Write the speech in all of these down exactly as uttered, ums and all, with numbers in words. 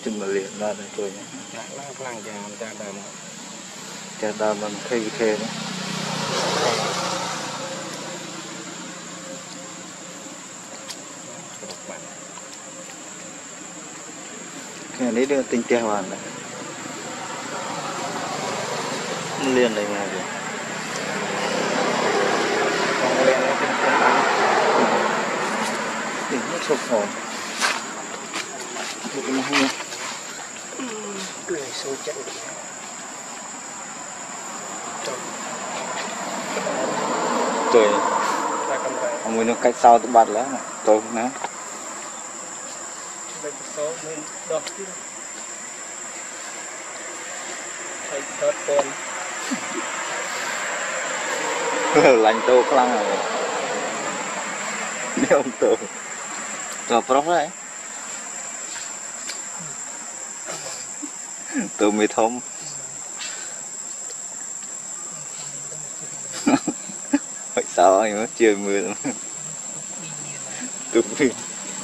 chừng mà liền ra đây tôi nhé. Chà đàm mình khay khay đó. Cái này đưa tinh teo hoàn này. Liền đây nghe kìa. Nó sụp hồn. Được cái này nha. Cười sâu chạy. Trời. Ông mới nó cách sau tôi bắt lá tôi không ná. Bây giờ mình đọc chứ. Thầy đợt con. Lành tô có lăng rồi. Nếu ông tô. Tô próc đấy. Tô mì thông. Phải sao anh mất chơi mưa lắm. Tụi mình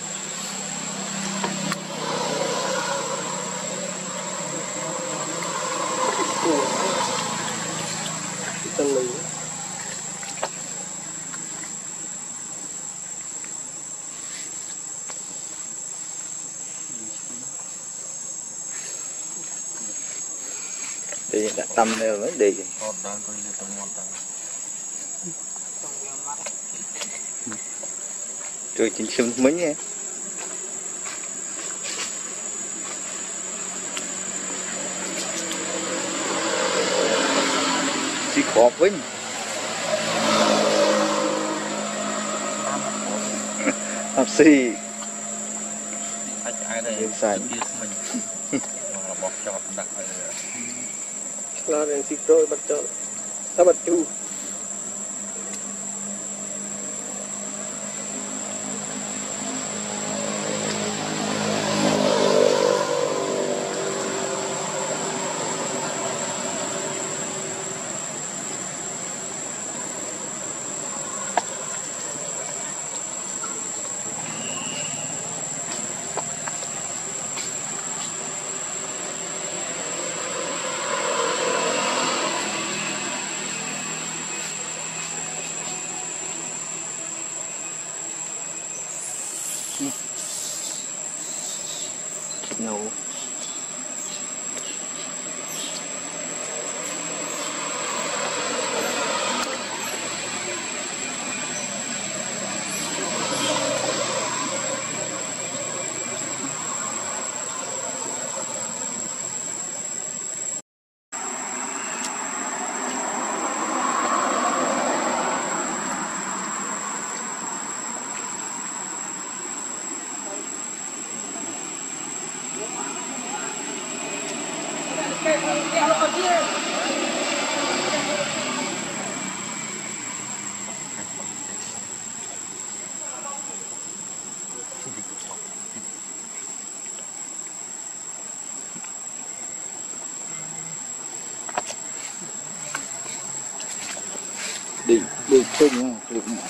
Tân lý đi đã tâm đều mới đi. Trời chính sưng mấy nha. Chỉ khó với học sĩ ai đây xài mình bọc cho đặt lo đến xịt rồi bắt cho ta bắt chu no. Đi đi chung nha, clip này.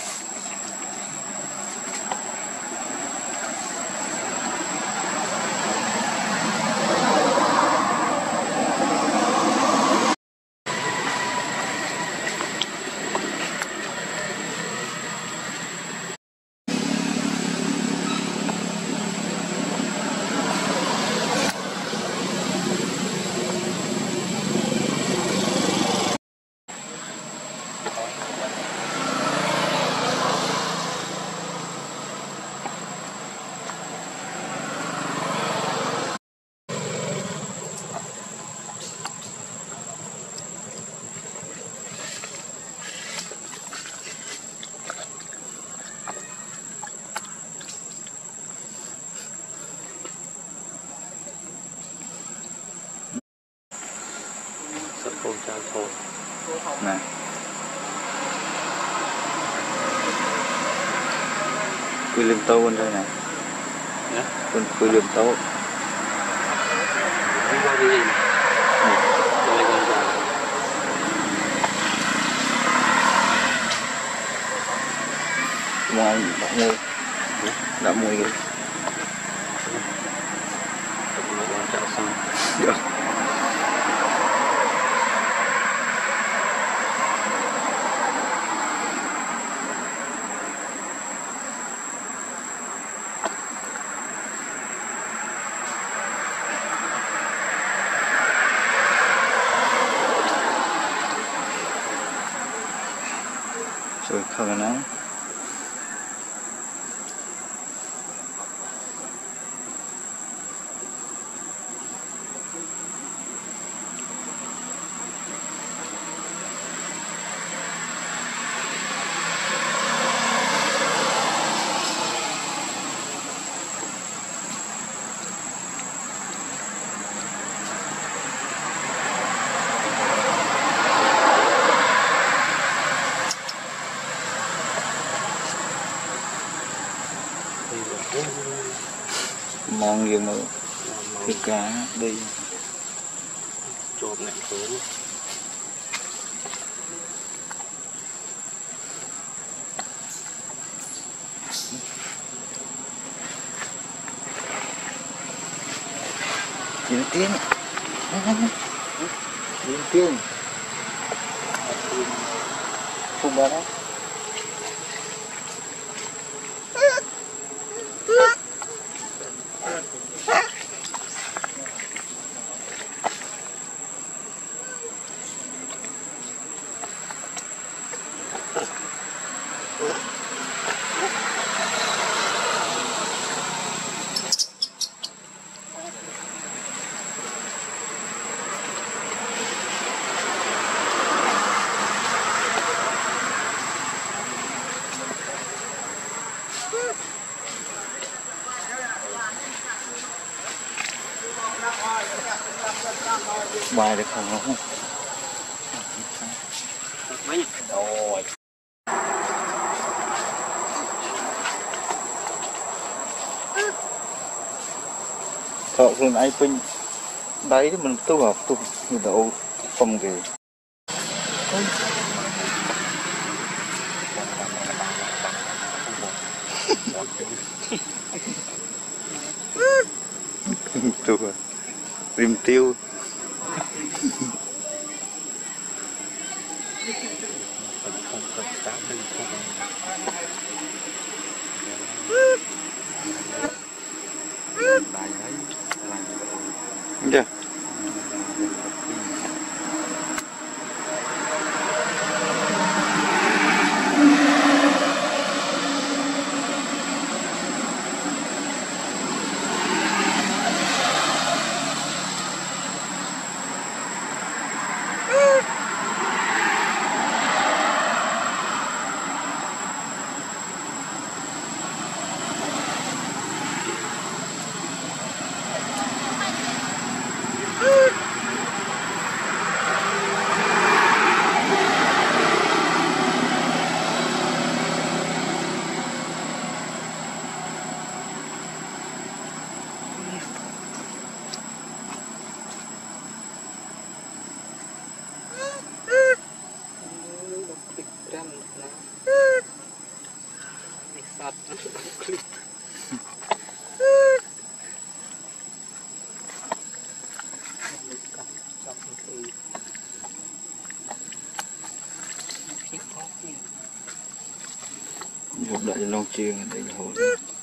Nè. Quy liêm tô bên đây nè. Bên quy liêm tô. Ngon, đã mùi. Đã mùi kìa. rồi không nó mong gì mà cái cá đi chộp nặng khối Diễn tiên Diễn tiên không bao đó bài được không không mấy rồi thợ luôn ai pin đấy mình tu học tu người ta ô phòng kì tu rim tiêu dạ đợi long chiên để hồi